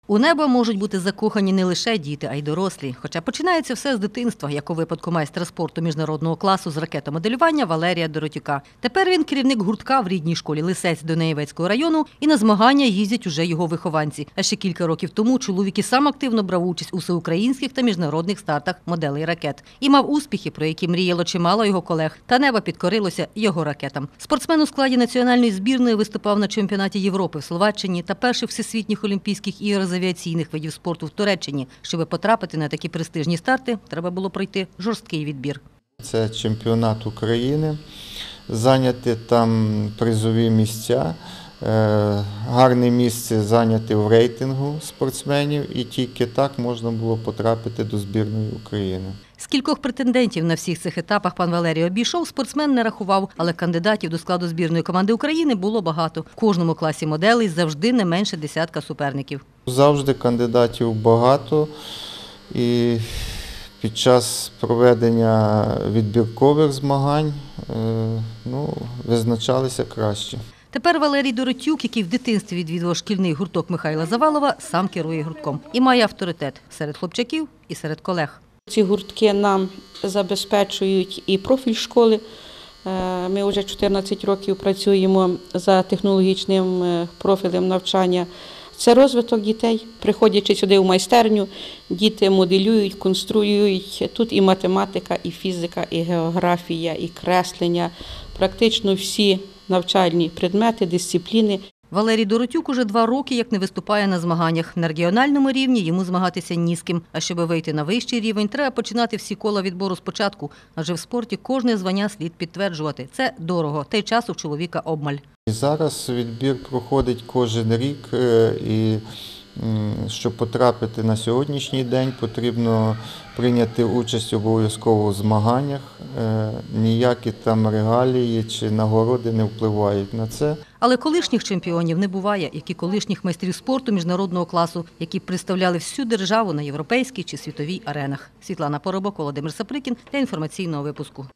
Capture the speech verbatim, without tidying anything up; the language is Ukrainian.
У небо можуть бути закохані не лише діти, а й дорослі. Хоча починається все з дитинства, як у випадку майстра спорту міжнародного класу з ракетомоделювання Валерія Доротюка. Тепер він керівник гуртка в рідній школі Лисець Дунаєвецького району, і на змагання їздять уже його вихованці. А ще кілька років тому чоловік і сам активно брав участь у всеукраїнських та міжнародних стартах моделей ракет. І мав успіхи, про які мріяло чимало його колег. Та небо підкорилося його ракетам. Спортсмен у складі національної збірної виступав на чемпіонаті Європи в Словаччині та перших всесвітніх олімпійських ігор з авіаційних видів спорту в Туреччині. Щоб потрапити на такі престижні старти, треба було пройти жорсткий відбір. Це чемпіонат України, зайняти там призові місця, гарне місце зайняти в рейтингу спортсменів, і тільки так можна було потрапити до збірної України. Скількох претендентів на всіх цих етапах пан Валерій обійшов, спортсмен не рахував, але кандидатів до складу збірної команди України було багато. В кожному класі моделей завжди не менше десятка суперників. Завжди кандидатів багато, і під час проведення відбіркових змагань ну, визначалися кращі. Тепер Валерій Доротюк, який в дитинстві відвідував шкільний гурток Михайла Завалова, сам керує гуртком. І має авторитет серед хлопчаків і серед колег. Ці гуртки нам забезпечують і профіль школи. Ми вже чотирнадцять років працюємо за технологічним профілем навчання. Це розвиток дітей. Приходячи сюди в майстерню, діти моделюють, конструюють. Тут і математика, і фізика, і географія, і креслення. Практично всі навчальні предмети, дисципліни. Валерій Доротюк уже два роки як не виступає на змаганнях. На регіональному рівні йому змагатися ні з ким. А щоб вийти на вищий рівень, треба починати всі кола відбору спочатку. Адже в спорті кожне звання слід підтверджувати. Це дорого, та й часу в чоловіка обмаль. Зараз відбір проходить кожен рік, і щоб потрапити на сьогоднішній день, потрібно прийняти участь обов'язково в змаганнях. Ніякі там регалії чи нагороди не впливають на це. Але колишніх чемпіонів не буває, як і колишніх майстрів спорту міжнародного класу, які представляли всю державу на європейській чи світовій аренах. Світлана Поробок, Володимир Саприкін для інформаційного випуску.